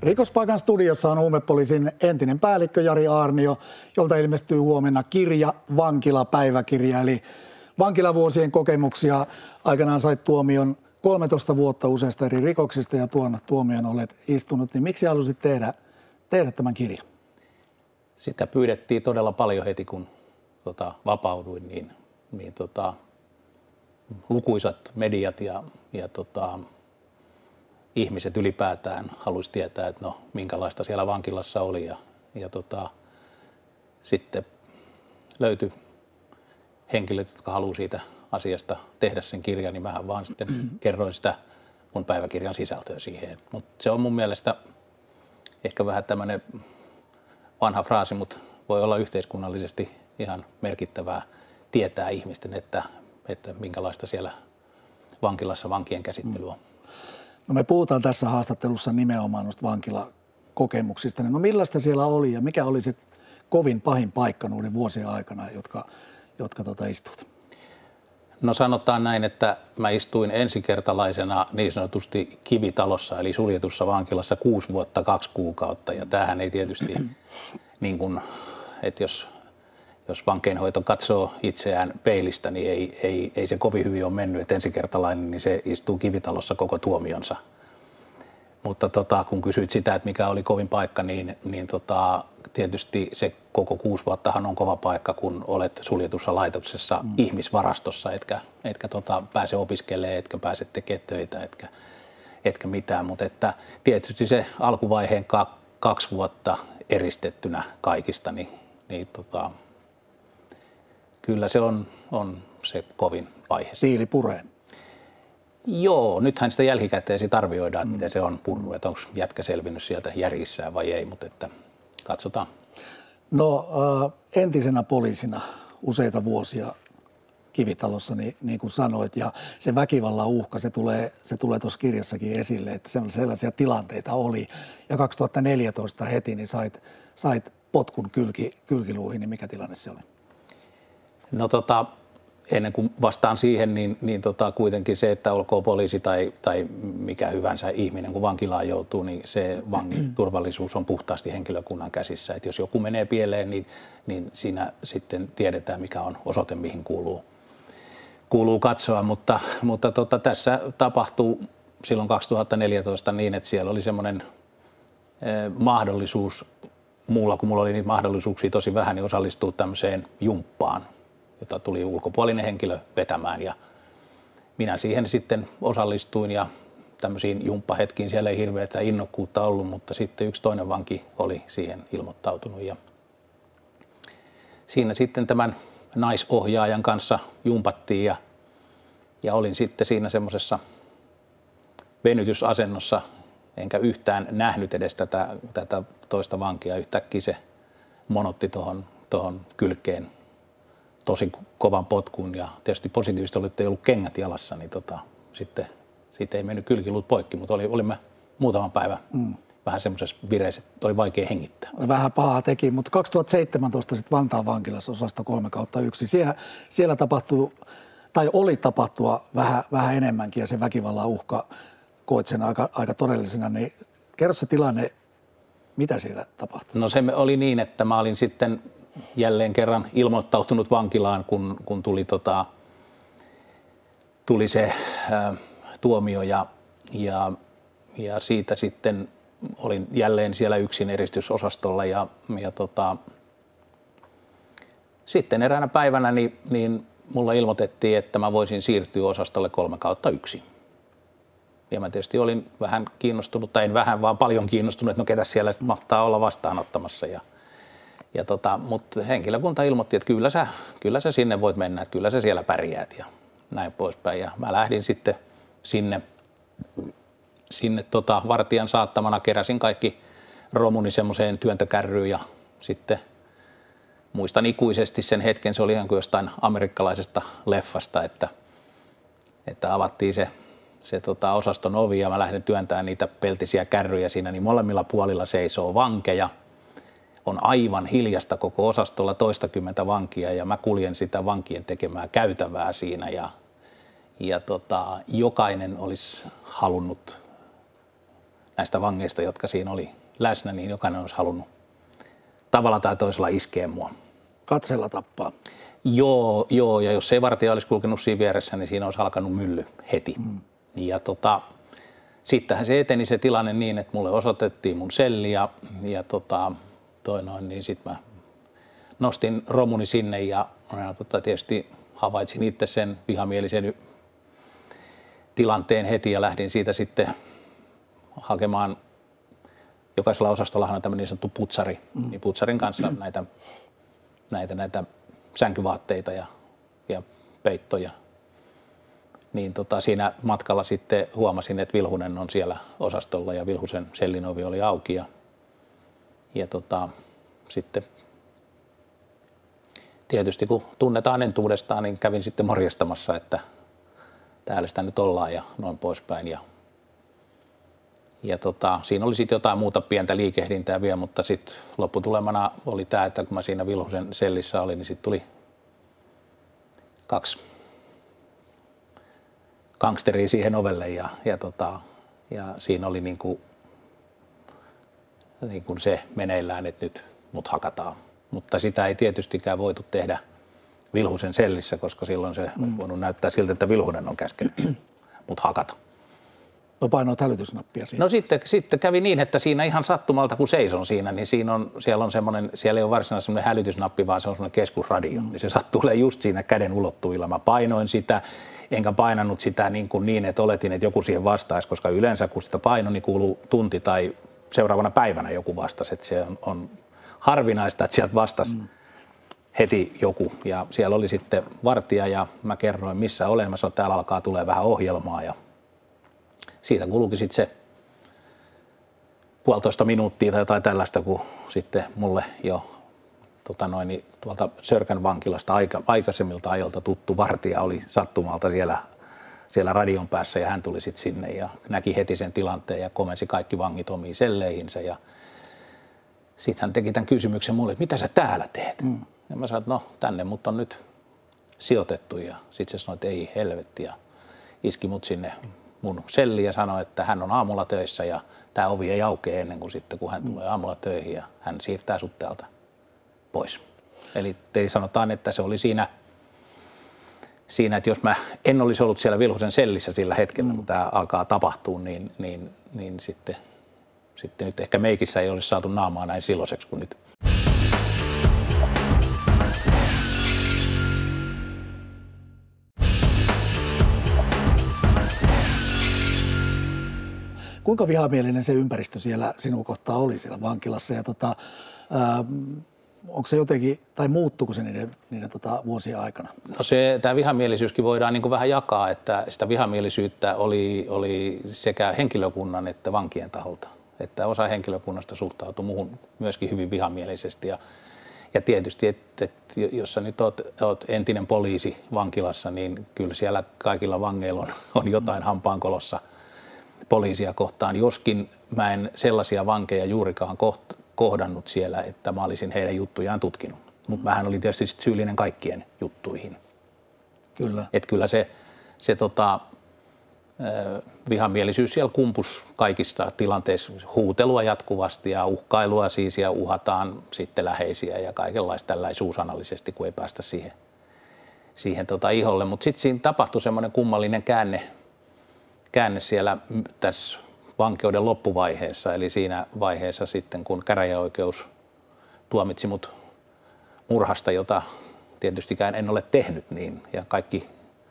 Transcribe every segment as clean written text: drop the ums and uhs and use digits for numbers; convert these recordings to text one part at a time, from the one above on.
Rikospaikan studiossa on huumepoliisin entinen päällikkö Jari Aarnio, jolta ilmestyy huomenna kirja, vankilapäiväkirja, eli vankilavuosien kokemuksia. Aikanaan sait tuomion 13 vuotta useista eri rikoksista ja tuon tuomion olet istunut. Niin miksi halusit tehdä tämän kirjan? Sitä pyydettiin todella paljon heti, kun vapauduin, niin lukuisat mediat ja ihmiset ylipäätään halusi tietää, että no, minkälaista siellä vankilassa oli. Ja sitten löytyi henkilöt, jotka halusivat siitä asiasta tehdä sen kirjan, niin mähän vaan sitten kerroin sitä mun päiväkirjan sisältöä siihen. Mutta se on mun mielestä ehkä vähän tämmöinen vanha fraasi, mutta voi olla yhteiskunnallisesti ihan merkittävää tietää ihmisten, että minkälaista siellä vankilassa vankien käsittely on. No me puhutaan tässä haastattelussa nimenomaan noista vankilakokemuksista. No millaista siellä oli ja mikä oli se kovin pahin paikka noiden vuosien aikana, jotka istut? No sanotaan näin, että mä istuin ensikertalaisena niin sanotusti kivitalossa, eli suljetussa vankilassa 6 vuotta 2 kuukautta. Ja tämähän ei tietysti, niin kuin, että jos vankeinhoito katsoo itseään peilistä, niin ei se kovin hyvin ole mennyt. Että ensikertalainen, niin se istuu kivitalossa koko tuomionsa. Mutta kun kysyit sitä, että mikä oli kovin paikka, niin tietysti se koko 6 vuottahan on kova paikka, kun olet suljetussa laitoksessa ihmisvarastossa, etkä pääse opiskelemaan, etkä pääse tekemään töitä, etkä mitään. Mutta että tietysti se alkuvaiheen 2 vuotta eristettynä kaikista, niin kyllä se on se kovin vaihe. Siili puree. Joo, nythän sitä jälkikäteen arvioidaan, että miten se on purru, että onko jätkä selvinnyt sieltä järjissään vai ei, mutta että katsotaan. No entisenä poliisina useita vuosia kivitalossa, niin kuin sanoit, ja se väkivallan uhka, se tulee tuossa kirjassakin esille, että sellaisia tilanteita oli. Ja 2014 heti niin sait potkun kylkiluihin, niin mikä tilanne se oli? No ennen kuin vastaan siihen, niin kuitenkin se, että olkoon poliisi tai mikä hyvänsä ihminen, kun vankilaan joutuu, niin se vangin turvallisuus on puhtaasti henkilökunnan käsissä. Että jos joku menee pieleen, niin siinä sitten tiedetään, mikä on osoite, mihin kuuluu katsoa. Mutta tässä tapahtuu silloin 2014 niin, että siellä oli semmoinen mahdollisuus, muulla kun mulla oli niitä mahdollisuuksia tosi vähän, niin osallistua tämmöiseen jumppaan, jota tuli ulkopuolinen henkilö vetämään, ja minä siihen sitten osallistuin, ja tämmöisiin jumppahetkiin siellä ei hirveätä innokkuutta ollut, mutta sitten yksi toinen vanki oli siihen ilmoittautunut, ja siinä sitten tämän naisohjaajan kanssa jumpattiin, ja olin sitten siinä semmoisessa venytysasennossa, enkä yhtään nähnyt edes tätä toista vankia. Yhtäkkiä se monotti tuohon kylkeen tosi kovan potkun, ja tietysti positiivisesti oli, että ei ollut kengät jalassa, niin sitten siitä ei mennyt kylkiluut poikki, mutta olimme muutaman päivän vähän semmoisessa vireessä, että oli vaikea hengittää. Vähän pahaa teki, mutta 2017 sitten Vantaan vankilassa osasto 3/1. Siellä tapahtuu, tai oli tapahtua vähän enemmänkin, ja se väkivallan uhka koit sen aika todellisena, niin kerro se tilanne, mitä siellä tapahtui? No se oli niin, että mä olin sitten jälleen kerran ilmoittautunut vankilaan, kun tuli se tuomio, ja siitä sitten olin jälleen siellä yksin eristysosastolla, ja sitten eräänä päivänä niin mulla ilmoitettiin, että mä voisin siirtyä osastolle 3/1. Ja mä tietysti olin vähän kiinnostunut, tai en vähän, vaan paljon kiinnostunut, että no ketä siellä sitten mahtaa olla vastaanottamassa. Mutta henkilökunta ilmoitti, että kyllä sä sinne voit mennä, että kyllä sä siellä pärjäät ja näin poispäin. Ja mä lähdin sitten sinne vartijan saattamana, keräsin kaikki romuni semmoiseen työntökärryyn, ja sitten muistan ikuisesti sen hetken, se oli ihan kuin jostain amerikkalaisesta leffasta, että avattiin se osaston ovi, ja mä lähdin työntämään niitä peltisiä kärryjä siinä, niin molemmilla puolilla seisoo vankeja. On aivan hiljasta koko osastolla, 20 vankia, ja mä kuljen sitä vankien tekemää käytävää siinä, ja jokainen olisi halunnut näistä vangeista, jotka siinä oli läsnä, niin jokainen olisi halunnut tavalla tai toisella iskeä mua. Katseella tappaa. Joo, ja jos ei vartija olisi kulkenut siinä vieressä, niin siinä olisi alkanut mylly heti. Ja sittenhän se eteni se tilanne niin, että mulle osoitettiin mun selli ja niin sitten mä nostin romuni sinne ja tietysti havaitsin itse sen vihamielisen tilanteen heti ja lähdin siitä sitten hakemaan. Jokaisella osastollahan on tämmöinen niin sanottu putsari, niin putsarin kanssa näitä sänkyvaatteita ja peittoja. Niin siinä matkalla sitten huomasin, että Vilhunen on siellä osastolla ja Vilhusen sellin ovi oli auki ja sitten tietysti kun tunnetaan entuudestaan, niin kävin sitten morjestamassa, että täällä sitä nyt ollaan ja noin poispäin. Ja siinä oli sitten jotain muuta pientä liikehdintää vielä, mutta sitten lopputulemana oli tämä, että kun mä siinä Vilhusen sellissä olin, niin sitten tuli 2 gangsteria siihen ovelle ja siinä oli niin kuin se meneillään, että nyt mut hakataan. Mutta sitä ei tietystikään voitu tehdä Vilhusen sellissä, koska silloin se on voinut näyttää siltä, että Vilhunen on käskenyt mut hakata. No painoit hälytysnappia siinä. No sitten kävi niin, että siinä ihan sattumalta kun seison siinä, niin siellä ei ole varsinaisesti semmoinen hälytysnappi, vaan se on semmoinen keskusradio. Niin se sattuu olemaan just siinä käden ulottuvilla. Mä painoin sitä, enkä painanut sitä niin, että oletin, että joku siihen vastaisi, koska yleensä kun sitä paino, niin kuuluu tunti tai seuraavana päivänä joku vastasi. Että se on harvinaista, että sieltä vastasi heti joku. Ja siellä oli sitten vartija ja mä kerroin, missä olen. Mä sanoin, että täällä alkaa tulee vähän ohjelmaa ja siitä kulukin sitten se 1,5 minuuttia tai jotain tällaista, kun sitten mulle jo tuolta Sörkän vankilasta aikaisemmilta ajoilta tuttu vartija oli sattumalta siellä radion päässä ja hän tuli sitten sinne ja näki heti sen tilanteen ja komensi kaikki vangit omiin selleihinsä ja sitten hän teki tämän kysymyksen mulle, että mitä sä täällä teet? Ja mä sanoin, että no tänne mut on nyt sijoitettu ja sitten se sanoi, että ei helvetti ja iski mut sinne mun selli ja sanoi, että hän on aamulla töissä ja tämä ovi ei aukea ennen kuin sitten, kun hän tulee aamulla töihin ja hän siirtää sut täältä pois. Eli sanotaan, että se oli siinä, että jos mä en olisi ollut siellä Vilhusen sellissä sillä hetkellä, kun tämä alkaa tapahtua, niin sitten nyt ehkä meikissä ei olisi saatu naamaa näin silloiseksi kuin nyt. Kuinka vihamielinen se ympäristö siellä sinun kohtaa oli siellä vankilassa ja onko se jotenkin, tai muuttuiko se niiden vuosien aikana? No tämä vihamielisyyskin voidaan niin kuin vähän jakaa, että sitä vihamielisyyttä oli sekä henkilökunnan että vankien taholta. Että osa henkilökunnasta suhtautui muuhun myöskin hyvin vihamielisesti ja tietysti, että jos sä nyt oot entinen poliisi vankilassa, niin kyllä siellä kaikilla vangeilla on jotain hampaankolossa poliisia kohtaan, joskin mä en sellaisia vankeja juurikaan kohdannut siellä, että mä olisin heidän juttujaan tutkinut. Mutta mähän olin tietysti syyllinen kaikkien juttuihin. Kyllä. Että kyllä se vihamielisyys siellä kumpus kaikista tilanteissa, huutelua jatkuvasti ja uhkailua siis ja uhataan sitten läheisiä ja kaikenlaista tällaista suusanallisesti, kun ei päästä siihen iholle. Mutta sitten siinä tapahtui semmoinen kummallinen käänne siellä tässä vankeuden loppuvaiheessa, eli siinä vaiheessa sitten, kun käräjäoikeus tuomitsi mut murhasta, jota tietystikään en ole tehnyt, niin, ja kaikki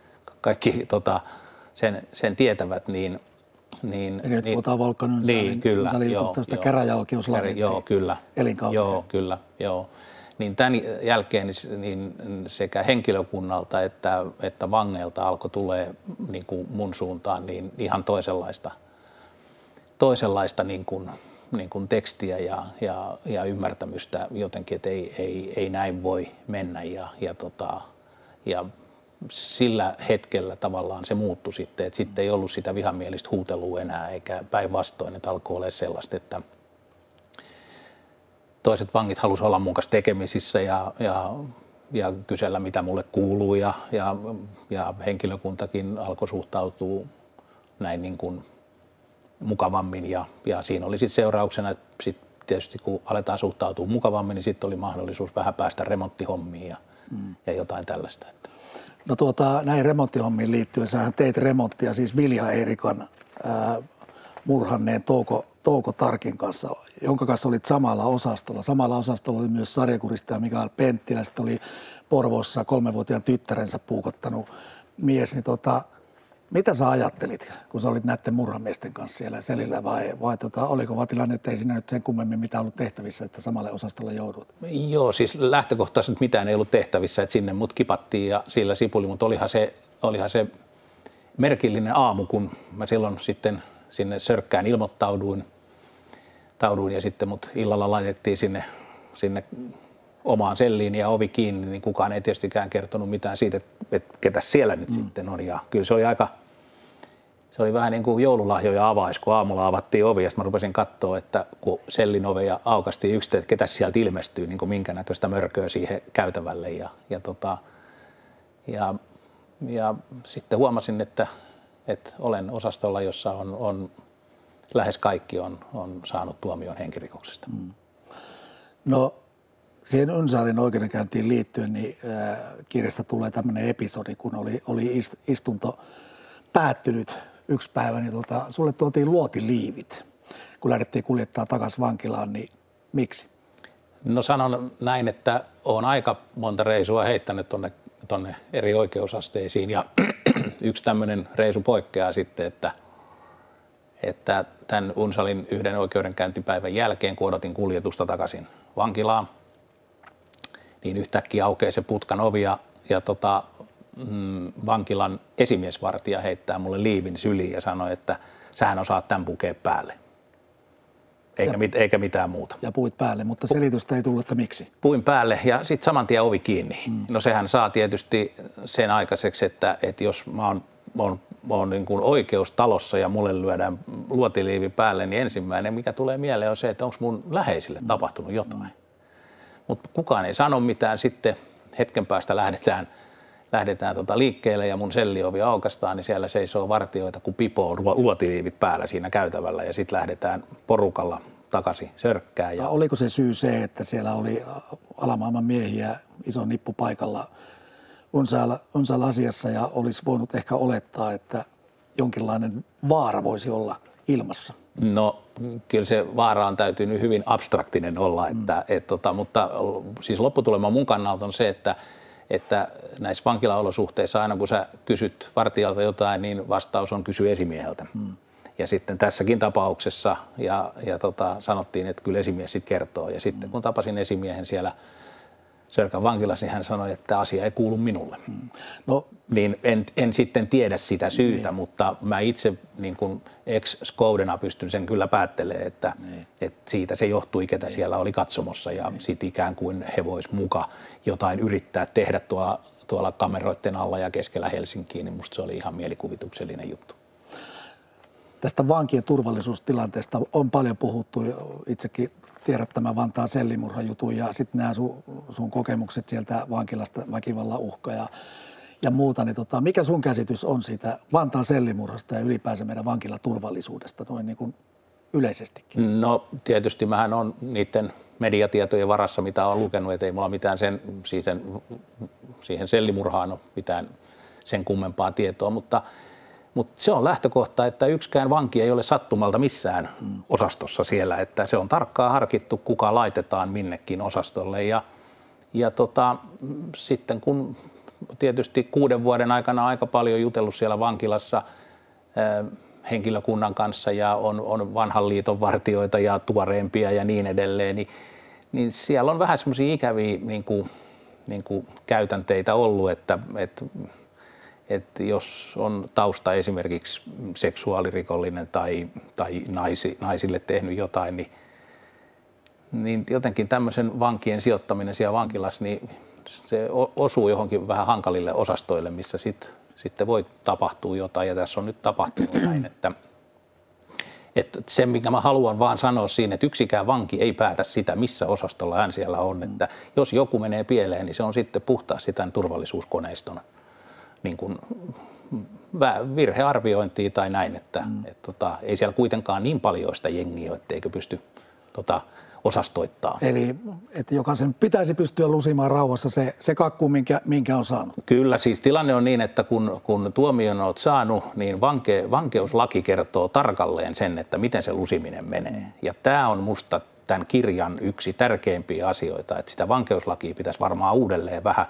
sen tietävät, niin eli nyt puhutaan Volkan Ynsäli-jutusta käräjäoikeuslakia. Joo, kyllä. Elinkautisen. Joo, kyllä, joo. Niin tämän jälkeen niin sekä henkilökunnalta että vangeilta alkoi tulee niin kuin mun suuntaan niin ihan toisenlaista niin kuin tekstiä ja ymmärtämystä jotenkin, että ei näin voi mennä ja sillä hetkellä tavallaan se muuttui sitten, että sitten ei ollut sitä vihamielistä huutelua enää eikä päinvastoin, että alkoi olla sellaista, että toiset vangit halusivat olla mun kanssa tekemisissä ja kysellä, mitä mulle kuuluu ja henkilökuntakin alkoi suhtautua näin niin kuin mukavammin ja siinä oli sitten seurauksena, että sit tietysti kun aletaan suhtautua mukavammin, niin sitten oli mahdollisuus vähän päästä remonttihommiin ja jotain tällaista. No näihin remonttihommiin liittyen, sähän teit remonttia siis Vilja Eerikan murhanneen Touko Tarkin kanssa, jonka kanssa olit samalla osastolla. Samalla osastolla oli myös sarjakuristaja Mikael Penttilä, sitten oli Porvoossa 3-vuotiaan tyttärensä puukottanut mies. Niin mitä sä ajattelit, kun sä olit näiden murhamiesten kanssa siellä selillä vai oliko vaan tilanne, että ei siinä nyt sen kummemmin mitään ollut tehtävissä, että samalle osastolle joudut? Joo, siis lähtökohtaisesti mitään ei ollut tehtävissä, että sinne mut kipattiin ja sillä sipuli, mutta olihan se merkillinen aamu, kun mä silloin sitten sinne Sörkkään ilmoittauduin ja sitten mut illalla laitettiin sinne omaan selliin ja ovi kiinni, niin kukaan ei tietystikään kertonut mitään siitä, että ketä siellä nyt sitten on. Ja kyllä se oli vähän niin kuin joululahjoja avais, kun aamulla avattiin ovi ja mä rupesin katsoa, että kun sellin oveja aukaistiin yksi, että ketä sieltä ilmestyy, niin kuin minkä näköistä mörköä siihen käytävälle. Ja sitten huomasin, että olen osastolla, jossa on lähes kaikki on saanut tuomion henkirikoksesta. No siihen Unsaalin oikeudenkäyntiin liittyen, niin kirjasta tulee tämmöinen episodi, kun oli istunto päättynyt yksi päivä, niin sulle tuotiin luotiliivit, kun lähdettiin kuljettaa takaisin vankilaan, niin miksi? No sanon näin, että olen aika monta reisua heittänyt tuonne eri oikeusasteisiin ja yksi tämmöinen reisu poikkeaa sitten, että tämän Unsalin yhden oikeudenkäyntipäivän jälkeen, kun odotin kuljetusta takaisin vankilaan, niin yhtäkkiä aukeaa se putkan ovi ja vankilan esimiesvartija heittää mulle liivin syliin ja sanoi, että sähän osaat tämän pukea päälle. Eikä mitään muuta. Ja puit päälle, mutta selitystä ei tullut, että miksi? Puin päälle ja sitten saman tien ovi kiinni. No sehän saa tietysti sen aikaiseksi, että jos mä oon niin kuin oikeustalossa ja mulle lyödään luotiliivi päälle, niin ensimmäinen, mikä tulee mieleen, on se, että onko mun läheisille tapahtunut jotain. Mutta kukaan ei sano mitään. Sitten hetken päästä lähdetään liikkeelle ja mun selliovi aukaistaan, niin siellä seisoo vartijoita, kun pipoo luotiliivit päällä siinä käytävällä ja sitten lähdetään porukalla takaisin Sörkkään. Ja oliko se syy se, että siellä oli alamaailman miehiä ison nippu paikalla Unsaalla asiassa ja olisi voinut ehkä olettaa, että jonkinlainen vaara voisi olla ilmassa? No kyllä se vaara on täytynyt hyvin abstraktinen olla, mutta siis lopputulema mun kannalta on se, että näissä vankilaolosuhteissa aina kun sä kysyt vartijalta jotain, niin vastaus on kysy esimieheltä. Ja sitten tässäkin tapauksessa sanottiin, että kyllä esimies sitten kertoo. Ja sitten kun tapasin esimiehen siellä Sörkän vankilassa, niin hän sanoi, että asia ei kuulu minulle. No, niin en sitten tiedä sitä syytä, mutta mä itse niin kuin ex-skoudena pystyn sen kyllä päättelemään, että siitä se johtui, ketä siellä oli katsomossa ja sitten ikään kuin he vois muka jotain yrittää tehdä tuolla kameroiden alla ja keskellä Helsinkiin, niin musta se oli ihan mielikuvituksellinen juttu. Tästä vankien turvallisuustilanteesta on paljon puhuttu, itsekin tiedät tämän Vantaan sellimurhajutun ja sitten nämä sun kokemukset sieltä vankilasta, väkivallan uhka ja muuta. Niin mikä sun käsitys on siitä Vantaan sellimurhasta ja ylipäänsä meidän vankilaturvallisuudesta noin niin kuin yleisestikin? No tietysti mähän on niiden mediatietojen varassa, mitä olen lukenut, että ei mulla mitään siihen sellimurhaan ole mitään sen kummempaa tietoa, mutta se on lähtökohta, että yksikään vanki ei ole sattumalta missään osastossa siellä, että se on tarkkaan harkittu, kuka laitetaan minnekin osastolle. Ja sitten kun tietysti 6 vuoden aikana aika paljon jutellut siellä vankilassa henkilökunnan kanssa ja on vanhan liiton vartijoita ja tuoreempia ja niin edelleen, niin siellä on vähän semmoisia ikäviä niin kuin käytänteitä ollut, että jos on tausta esimerkiksi seksuaalirikollinen tai naisille tehnyt jotain, niin jotenkin tämmöisen vankien sijoittaminen siellä vankilassa, niin se osuu johonkin vähän hankalille osastoille, missä sitten voi tapahtua jotain. Ja tässä on nyt tapahtunut näin, että se, mikä mä haluan vaan sanoa siinä, että yksikään vanki ei päätä sitä, missä osastolla hän siellä on. Että jos joku menee pieleen, niin se on sitten puhtaasti tämän turvallisuuskoneiston niin kuin virhearviointia tai näin, että ei siellä kuitenkaan niin paljon sitä jengiä ole, etteikö pysty osastoittaa. Eli että jokaisen pitäisi pystyä lusimaan rauhassa se kakku, minkä on saanut. Kyllä, siis tilanne on niin, että kun tuomion olet saanut, niin vankeuslaki kertoo tarkalleen sen, että miten se lusiminen menee. Ja tämä on musta tämän kirjan yksi tärkeimpiä asioita, että sitä vankeuslakia pitäisi varmaan uudelleen vähän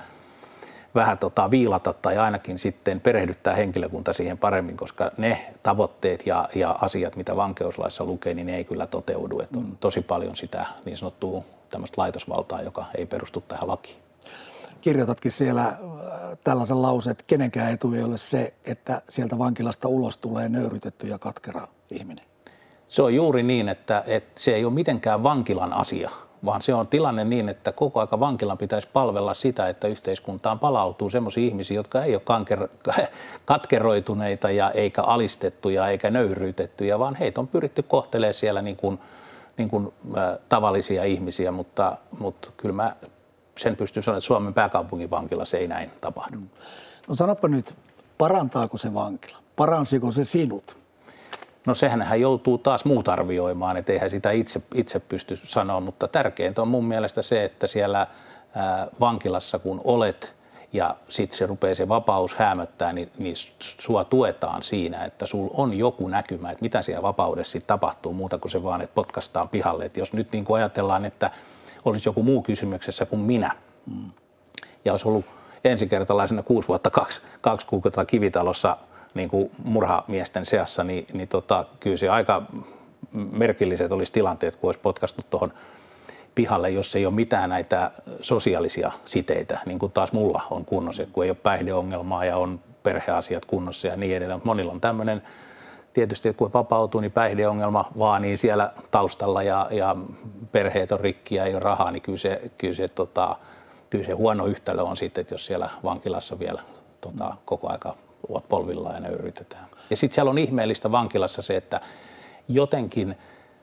viilata tai ainakin sitten perehdyttää henkilökunta siihen paremmin, koska ne tavoitteet ja asiat, mitä vankeuslaissa lukee, niin ne ei kyllä toteudu. Että on tosi paljon sitä niin sanottua tämmöistä laitosvaltaa, joka ei perustu tähän lakiin. Kirjoitatkin siellä tällaisen lauseen, että kenenkään etu ei ole se, että sieltä vankilasta ulos tulee nöyrytetty ja katkera ihminen. Se on juuri niin, että se ei ole mitenkään vankilan asia, vaan se on tilanne niin, että koko aika vankilan pitäisi palvella sitä, että yhteiskuntaan palautuu semmoisia ihmisiä, jotka ei ole katkeroituneita ja eikä alistettuja eikä nöyryytettyjä, vaan heitä on pyritty kohtelemaan siellä niin kuin tavallisia ihmisiä, mutta kyllä mä sen pystyn sanoa, että Suomen pääkaupungin vankilassa ei näin tapahdu. No sanoppa nyt, parantaako se vankila? Paransiko se sinut? No sehän joutuu taas muut arvioimaan, että eihän sitä itse pysty sanoa, mutta tärkeintä on mun mielestä se, että siellä vankilassa kun olet ja sitten se rupeaa se vapaus häämöttää, niin sua tuetaan siinä, että sulla on joku näkymä, että mitä siellä vapaudessa sitten tapahtuu muuta kuin se vaan, että potkastaan pihalle. Että jos nyt niin kuin ajatellaan, että olisi joku muu kysymyksessä kuin minä ja olisi ollut ensikertalaisena 6 vuotta 2 kuukautta Kivitalossa niin kuin murhamiesten seassa, niin kyllä se aika merkilliset olisi tilanteet, kun olisi potkastu tuohon pihalle, jos ei ole mitään näitä sosiaalisia siteitä, niin kuin taas mulla on kunnossa, kun ei ole päihdeongelmaa ja on perheasiat kunnossa ja niin edelleen. Mutta monilla on tämmöinen, tietysti että kun vapautuu, niin päihdeongelma vaanii siellä taustalla ja perheet on rikki ja ei ole rahaa, niin kyllä se huono yhtälö on sitten, että jos siellä vankilassa vielä koko aika ovat polvillaan ja nöyrytetään. Ja sitten siellä on ihmeellistä vankilassa se, että jotenkin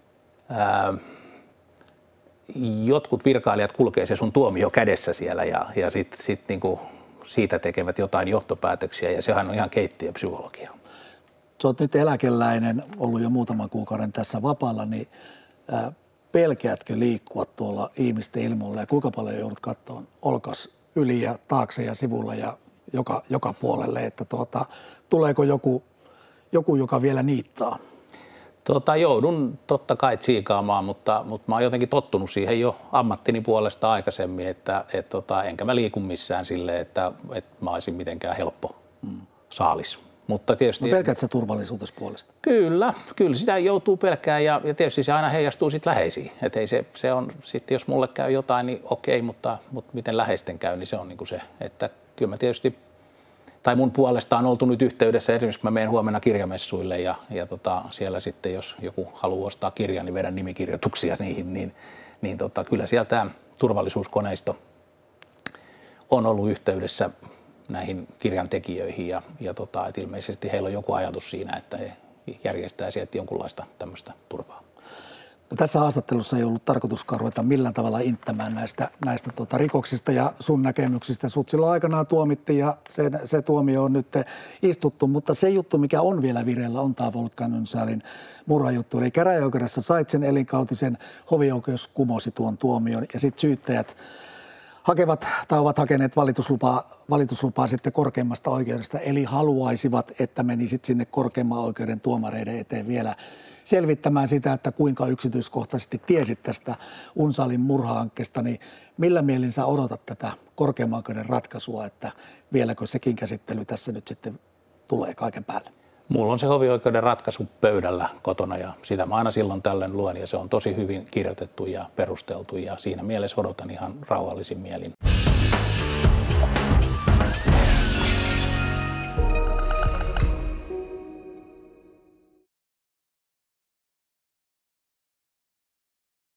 jotkut virkailijat kulkee se sun tuomio kädessä siellä ja sit niinku siitä tekevät jotain johtopäätöksiä ja sehän on ihan keittiöpsykologia. Sä oot nyt eläkeläinen, ollut jo muutaman kuukauden tässä vapaalla, niin pelkäätkö liikkua tuolla ihmisten ilmoilla ja kuinka paljon joudut katsomaan olkas yli ja taakse ja sivulla ja joka puolelle, että tuleeko joku, joka vielä niittaa? Joudun totta kai tsiikaamaan, mutta mä oon jotenkin tottunut siihen jo ammattini puolesta aikaisemmin, että enkä mä liiku missään silleen, että mä olisin mitenkään helppo saalis. Mutta tietysti, pelkät sä turvallisuudessa puolesta? Kyllä sitä joutuu pelkään ja tietysti se aina heijastuu sit läheisiin. Et ei se on sitten, jos mulle käy jotain, niin okei, mutta miten läheisten käy, niin se on niinku se, että kyllä mä tietysti, tai mun puolestaan on oltu nyt yhteydessä, esimerkiksi kun mä menen huomenna kirjamessuille ja siellä sitten, jos joku haluaa ostaa kirjan, niin vedän nimikirjoituksia niihin, niin kyllä siellä tämä turvallisuuskoneisto on ollut yhteydessä näihin kirjan tekijöihin ja että ilmeisesti heillä on joku ajatus siinä, että he järjestää sieltä jonkunlaista tämmöistä turvaa. No, tässä haastattelussa ei ollut tarkoituskaan ruveta millään tavalla inttämään näistä rikoksista ja sun näkemyksistä. Sut silloin aikanaan tuomittiin ja se tuomio on nyt istuttu, mutta se juttu, mikä on vielä vireillä, on tämä Volkan Ynsäälin murhajuttu. Eli käräjäoikeudessa sait sen elinkautisen, hovioikeus kumosi tuon tuomion ja sitten syyttäjät hakevat tai ovat hakeneet valituslupaa sitten korkeimmasta oikeudesta, eli haluaisivat, että menisit sinne korkeimman oikeuden tuomareiden eteen vielä selvittämään sitä, että kuinka yksityiskohtaisesti tiesit tästä Unsaalin murhahankkeesta, niin millä mielin sä odotat tätä korkeimman oikeuden ratkaisua, että vieläkö sekin käsittely tässä nyt sitten tulee kaiken päälle? Mulla on se hovioikeuden ratkaisu pöydällä kotona ja sitä mä aina silloin tällöin luen ja se on tosi hyvin kirjoitettu ja perusteltu ja siinä mielessä odotan ihan rauhallisin mielin.